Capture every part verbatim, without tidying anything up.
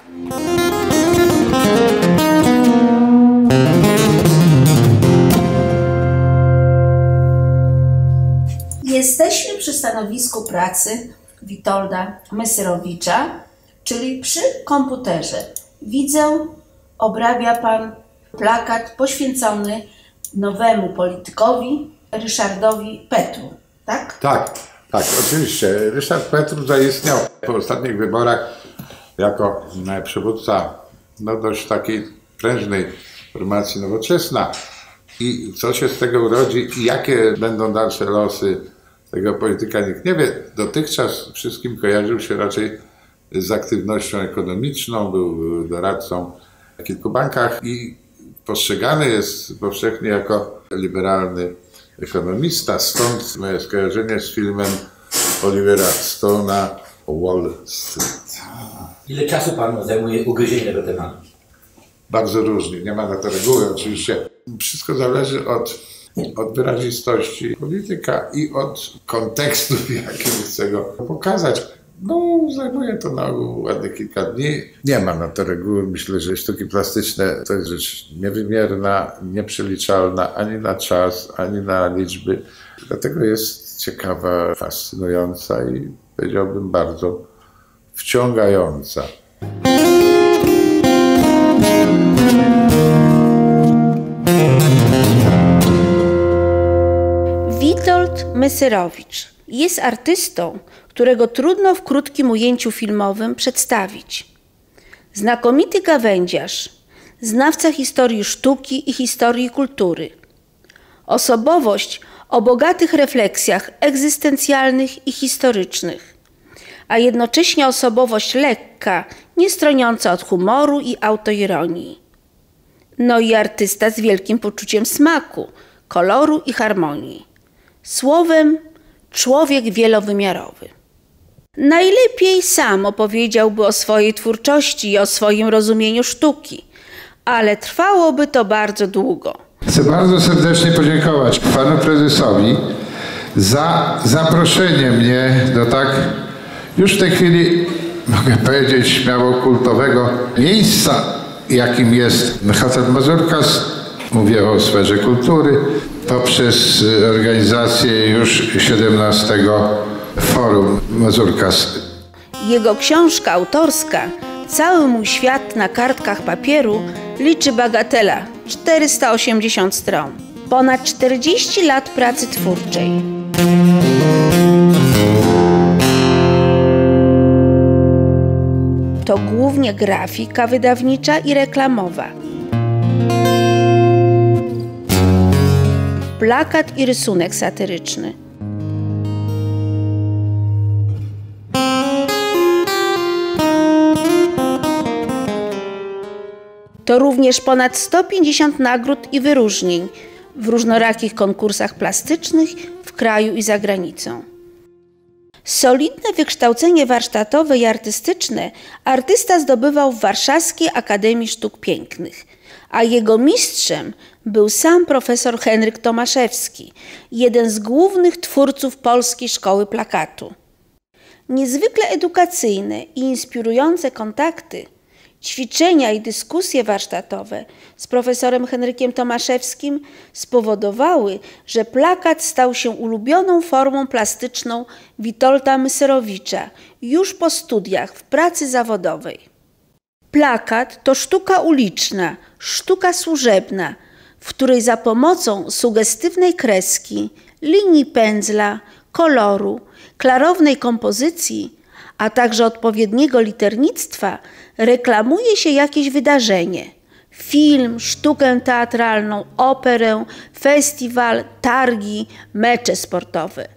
Jesteśmy przy stanowisku pracy Witolda Mysyrowicza, czyli przy komputerze. Widzę, obrabia Pan plakat poświęcony nowemu politykowi Ryszardowi Petru, tak? Tak, tak, oczywiście. Ryszard Petru zaistniał po ostatnich wyborach jako przywódca no, dość takiej prężnej formacji Nowoczesna. I co się z tego urodzi i jakie będą dalsze losy tego polityka, nikt nie wie. Dotychczas wszystkim kojarzył się raczej z aktywnością ekonomiczną, był doradcą w kilku bankach i postrzegany jest powszechnie jako liberalny ekonomista. Stąd moje skojarzenie z filmem Olivera Stone'a Wall Street. Ile czasu Panu zajmuje ugryzienie tego tematu? Bardzo różnie, nie ma na to reguły oczywiście. Wszystko zależy od, od wyrazistości polityka i od kontekstu, w jakim chcę go pokazać. No, zajmuje to na ogół ładnie kilka dni. Nie ma na to reguły. Myślę, że sztuki plastyczne to jest rzecz niewymierna, nieprzeliczalna ani na czas, ani na liczby. Dlatego jest ciekawa, fascynująca i powiedziałbym bardzo wciągająca. Witold Mysyrowicz jest artystą, którego trudno w krótkim ujęciu filmowym przedstawić. Znakomity gawędziarz, znawca historii sztuki i historii kultury. Osobowość o bogatych refleksjach egzystencjalnych i historycznych, a jednocześnie osobowość lekka, nie stroniąca od humoru i autoironii. No i artysta z wielkim poczuciem smaku, koloru i harmonii. Słowem, człowiek wielowymiarowy. Najlepiej sam opowiedziałby o swojej twórczości i o swoim rozumieniu sztuki, ale trwałoby to bardzo długo. Chcę bardzo serdecznie podziękować panu prezesowi za zaproszenie mnie do tak już w tej chwili, mogę powiedzieć śmiało, kultowego miejsca, jakim jest Hotel Mazurkas. Mówię o sferze kultury poprzez organizację już siedemnastego Forum Mazurkas. Jego książka autorska Cały mój świat na kartkach papieru liczy bagatela czterysta osiemdziesiąt stron. Ponad czterdzieści lat pracy twórczej. To głównie grafika wydawnicza i reklamowa. Plakat i rysunek satyryczny. To również ponad sto pięćdziesiąt nagród i wyróżnień w różnorakich konkursach plastycznych w kraju i za granicą. Solidne wykształcenie warsztatowe i artystyczne artysta zdobywał w Warszawskiej Akademii Sztuk Pięknych, a jego mistrzem był sam profesor Henryk Tomaszewski, jeden z głównych twórców polskiej szkoły plakatu. Niezwykle edukacyjne i inspirujące kontakty, ćwiczenia i dyskusje warsztatowe z profesorem Henrykiem Tomaszewskim spowodowały, że plakat stał się ulubioną formą plastyczną Witolda Mysyrowicza już po studiach w pracy zawodowej. Plakat to sztuka uliczna, sztuka służebna, w której za pomocą sugestywnej kreski, linii pędzla, koloru, klarownej kompozycji, a także odpowiedniego liternictwa reklamuje się jakieś wydarzenie. Film, sztukę teatralną, operę, festiwal, targi, mecze sportowe.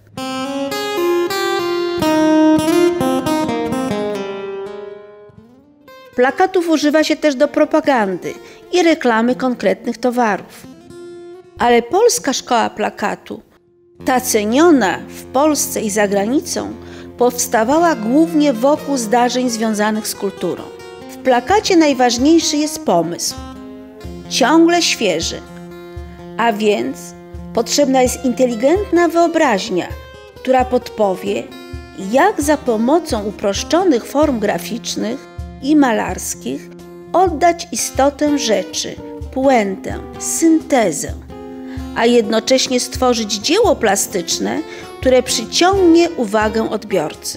Plakatów używa się też do propagandy i reklamy konkretnych towarów. Ale polska szkoła plakatu, ta ceniona w Polsce i za granicą, powstawała głównie wokół zdarzeń związanych z kulturą. W plakacie najważniejszy jest pomysł, ciągle świeży, a więc potrzebna jest inteligentna wyobraźnia, która podpowie, jak za pomocą uproszczonych form graficznych i malarskich oddać istotę rzeczy, puentę, syntezę, a jednocześnie stworzyć dzieło plastyczne, które przyciągnie uwagę odbiorcy.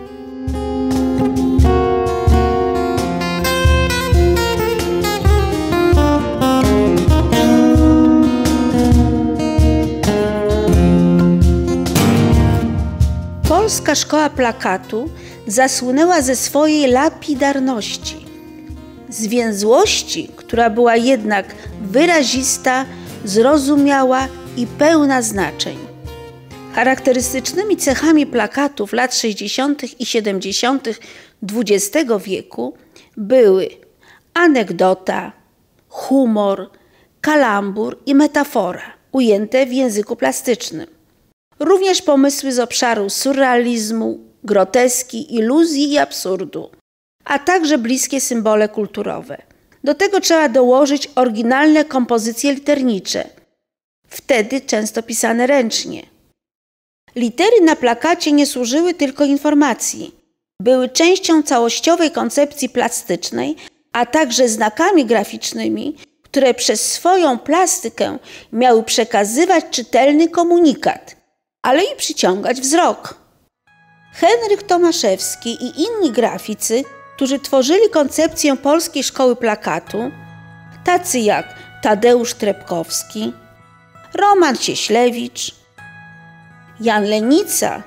Polska szkoła plakatu zasłynęła ze swojej lapidarności, zwięzłości, która była jednak wyrazista, zrozumiała i pełna znaczeń. Charakterystycznymi cechami plakatów lat sześćdziesiątych i siedemdziesiątych dwudziestego wieku były anegdota, humor, kalambur i metafora, ujęte w języku plastycznym. Również pomysły z obszaru surrealizmu, groteski, iluzji i absurdu, a także bliskie symbole kulturowe. Do tego trzeba dołożyć oryginalne kompozycje liternicze, wtedy często pisane ręcznie. Litery na plakacie nie służyły tylko informacji, były częścią całościowej koncepcji plastycznej, a także znakami graficznymi, które przez swoją plastykę miały przekazywać czytelny komunikat, ale i przyciągać wzrok. Henryk Tomaszewski i inni graficy, którzy tworzyli koncepcję polskiej szkoły plakatu, tacy jak Tadeusz Trepkowski, Roman Cieślewicz, Jan Lenica,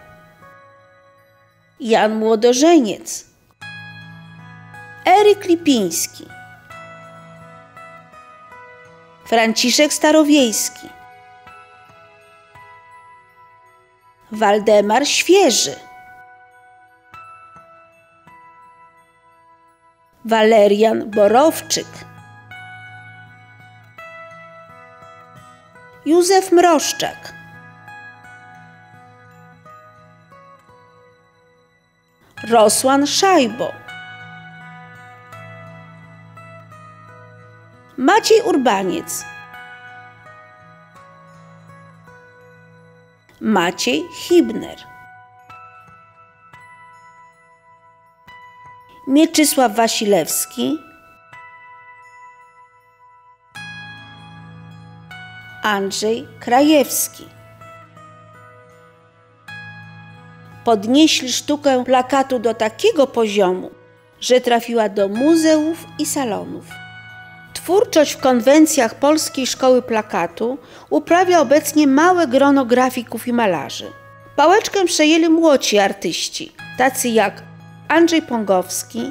Jan Młodożeniec, Eryk Lipiński, Franciszek Starowiejski, Waldemar Świeży, Walerian Borowczyk, Józef Mroszczak, Rosłan Szajbo, Maciej Urbaniec, Maciej Hibner, Mieczysław Wasilewski, Andrzej Krajewski. Podnieśli sztukę plakatu do takiego poziomu, że trafiła do muzeów i salonów. Twórczość w konwencjach Polskiej Szkoły Plakatu uprawia obecnie małe grono grafików i malarzy. Pałeczkę przejęli młodsi artyści, tacy jak Andrzej Pągowski,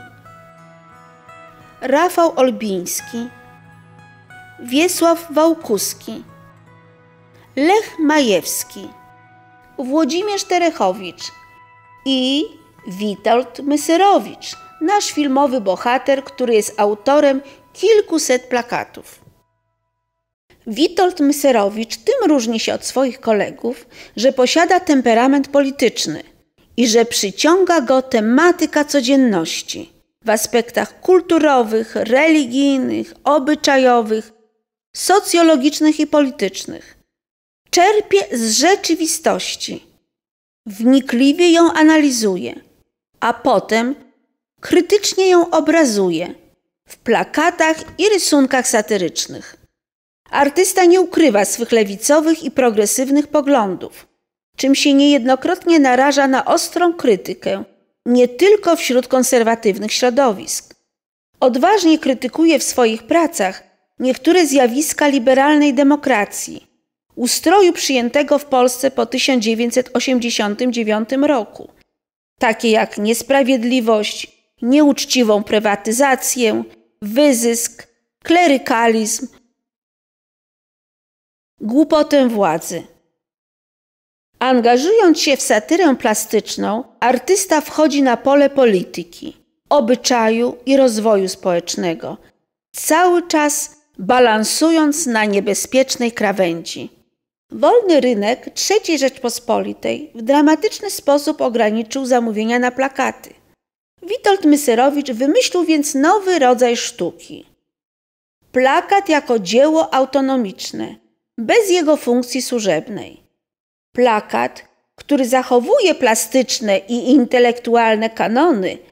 Rafał Olbiński, Wiesław Wałkuski, Lech Majewski, Włodzimierz Terechowicz i Witold Mysyrowicz, nasz filmowy bohater, który jest autorem kilkuset plakatów. Witold Mysyrowicz tym różni się od swoich kolegów, że posiada temperament polityczny i że przyciąga go tematyka codzienności w aspektach kulturowych, religijnych, obyczajowych, socjologicznych i politycznych. Czerpie z rzeczywistości, wnikliwie ją analizuje, a potem krytycznie ją obrazuje w plakatach i rysunkach satyrycznych. Artysta nie ukrywa swych lewicowych i progresywnych poglądów, czym się niejednokrotnie naraża na ostrą krytykę, nie tylko wśród konserwatywnych środowisk. Odważnie krytykuje w swoich pracach niektóre zjawiska liberalnej demokracji, ustroju przyjętego w Polsce po tysiąc dziewięćset osiemdziesiątym dziewiątym roku, takie jak niesprawiedliwość, nieuczciwą prywatyzację, wyzysk, klerykalizm, głupotę władzy. Angażując się w satyrę plastyczną, artysta wchodzi na pole polityki, obyczaju i rozwoju społecznego, cały czas balansując na niebezpiecznej krawędzi. Wolny rynek trzeciej Rzeczpospolitej w dramatyczny sposób ograniczył zamówienia na plakaty. Witold Mysyrowicz wymyślił więc nowy rodzaj sztuki. Plakat jako dzieło autonomiczne, bez jego funkcji służebnej. Plakat, który zachowuje plastyczne i intelektualne kanony,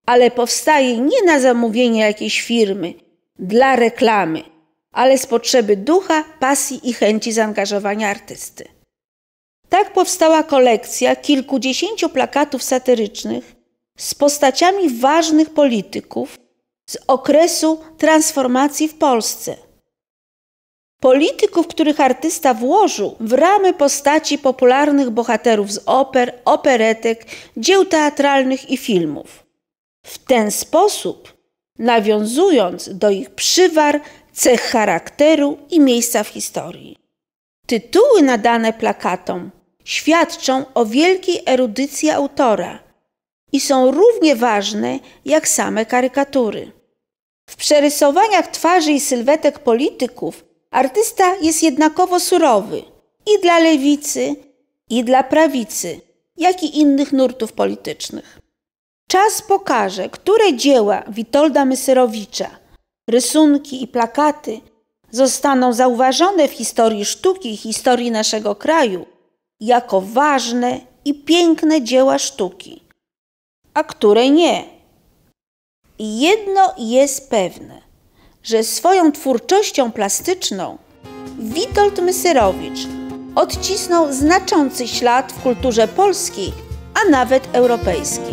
ale powstaje nie na zamówienie jakiejś firmy, dla reklamy, ale z potrzeby ducha, pasji i chęci zaangażowania artysty. Tak powstała kolekcja kilkudziesięciu plakatów satyrycznych z postaciami ważnych polityków z okresu transformacji w Polsce. Polityków, których artysta włożył w ramy postaci popularnych bohaterów z oper, operetek, dzieł teatralnych i filmów. W ten sposób nawiązując do ich przywar, cech charakteru i miejsca w historii. Tytuły nadane plakatom świadczą o wielkiej erudycji autora i są równie ważne jak same karykatury. W przerysowaniach twarzy i sylwetek polityków artysta jest jednakowo surowy i dla lewicy, i dla prawicy, jak i innych nurtów politycznych. Czas pokaże, które dzieła Witolda Myserowicza, rysunki i plakaty zostaną zauważone w historii sztuki i historii naszego kraju jako ważne i piękne dzieła sztuki, a które nie. I jedno jest pewne, że swoją twórczością plastyczną Witold Myserowicz odcisnął znaczący ślad w kulturze polskiej, a nawet europejskiej.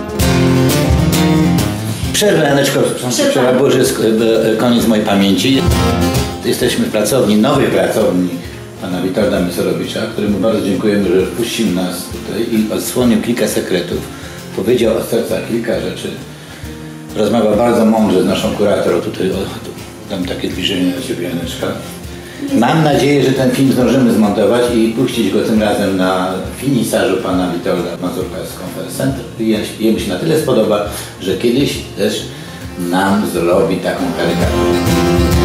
Przerwę, Janeczko, trzeba było, że jest koniec mojej pamięci. Jesteśmy w pracowni, nowej pracowni pana Witolda Myserowicza, któremu bardzo dziękujemy, że wpuścił nas tutaj i odsłonił kilka sekretów. Powiedział o sercach kilka rzeczy. Rozmawiał bardzo mądrze z naszą kurator. Tutaj o, dam takie zbliżenie do ciebie, Janeczka. Mam nadzieję, że ten film zdążymy zmontować i puścić go tym razem na finisażu pana Witolda Mazurka z Conference Center. I jemu się na tyle spodoba, że kiedyś też nam zrobi taką karykaturę.